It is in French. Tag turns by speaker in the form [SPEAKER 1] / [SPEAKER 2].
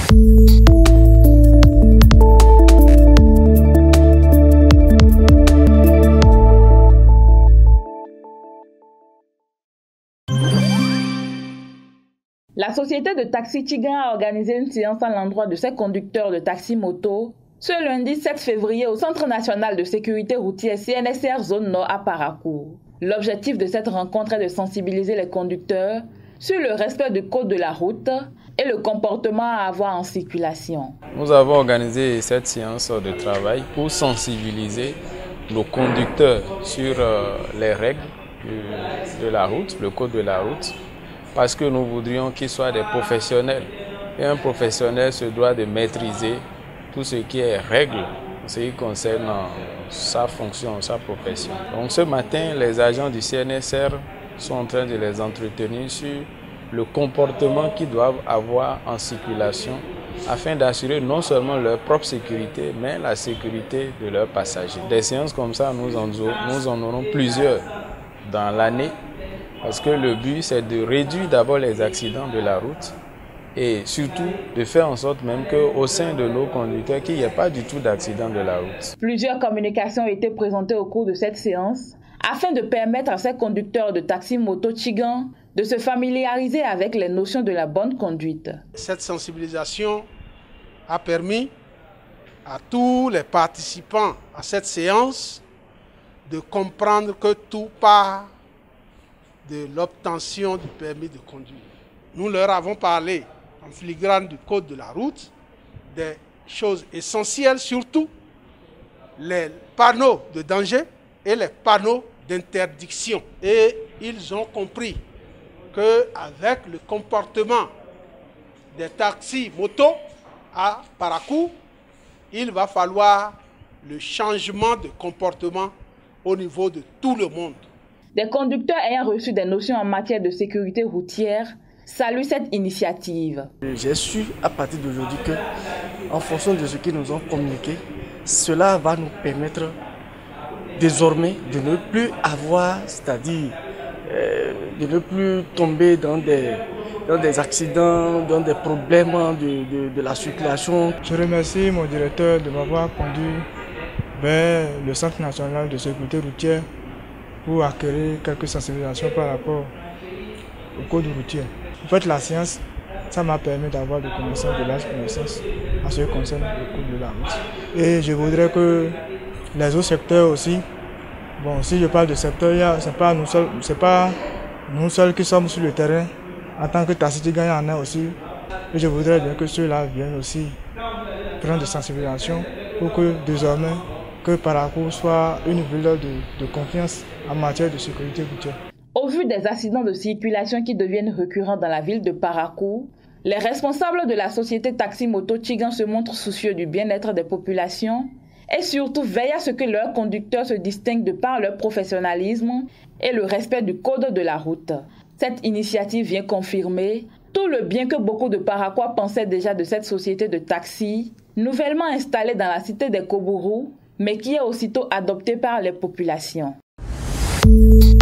[SPEAKER 1] La société de taxi Tigan a organisé une séance à l'endroit de ses conducteurs de taxi-moto ce lundi 7 février au Centre national de sécurité routière CNSR Zone Nord à Paracourt. L'objectif de cette rencontre est de sensibiliser les conducteurs sur le respect du code de la route et le comportement à avoir en circulation.
[SPEAKER 2] Nous avons organisé cette séance de travail pour sensibiliser nos conducteurs sur les règles de la route, le code de la route, parce que nous voudrions qu'ils soient des professionnels. Et un professionnel se doit de maîtriser tout ce qui est règles, ce qui concerne sa fonction, sa profession. Donc ce matin, les agents du CNSR sont en train de les entretenir sur le comportement qu'ils doivent avoir en circulation afin d'assurer non seulement leur propre sécurité, mais la sécurité de leurs passagers. Des séances comme ça, nous en aurons plusieurs dans l'année, parce que le but, c'est de réduire d'abord les accidents de la route et surtout de faire en sorte même qu'au sein de nos conducteurs, qu'il n'y ait pas du tout d'accident de la route.
[SPEAKER 1] Plusieurs communications ont été présentées au cours de cette séance afin de permettre à ces conducteurs de taxi-moto Tigan de se familiariser avec les notions de la bonne conduite.
[SPEAKER 3] Cette sensibilisation a permis à tous les participants à cette séance de comprendre que tout part de l'obtention du permis de conduire. Nous leur avons parlé en filigrane du code de la route, des choses essentielles, surtout les panneaux de danger et les panneaux d'interdiction. Et ils ont compris qu'avec le comportement des taxis motos à Paracourt, il va falloir le changement de comportement au niveau de tout le monde.
[SPEAKER 1] Des conducteurs ayant reçu des notions en matière de sécurité routière saluent cette initiative.
[SPEAKER 4] J'ai su à partir d'aujourd'hui que, en fonction de ce qu'ils nous ont communiqué, cela va nous permettre désormais de ne plus avoir, c'est-à-dire de ne plus tomber dans des accidents, dans des problèmes de la circulation.
[SPEAKER 5] Je remercie mon directeur de m'avoir conduit vers le Centre national de sécurité routière pour acquérir quelques sensibilisations par rapport au code routier. En fait, la science, ça m'a permis d'avoir des connaissances, de larges connaissances en ce qui concerne le code de la route. Et je voudrais que les autres secteurs aussi, bon, si je parle de secteur, ce n'est pas nous seuls qui sommes sur le terrain. En tant que taxi, il y en a aussi. Et je voudrais bien que ceux-là viennent aussi prendre des sensibilisations pour que désormais, que Paracourt soit une ville de confiance en matière de sécurité routière.
[SPEAKER 1] Au vu des accidents de circulation qui deviennent récurrents dans la ville de Paracourt, les responsables de la société taxi-moto Tigan se montrent soucieux du bien-être des populations et surtout veillent à ce que leurs conducteurs se distinguent de par leur professionnalisme et le respect du code de la route. Cette initiative vient confirmer tout le bien que beaucoup de Paracois pensaient déjà de cette société de taxi, nouvellement installée dans la cité des Kobourou, mais qui est aussitôt adoptée par les populations.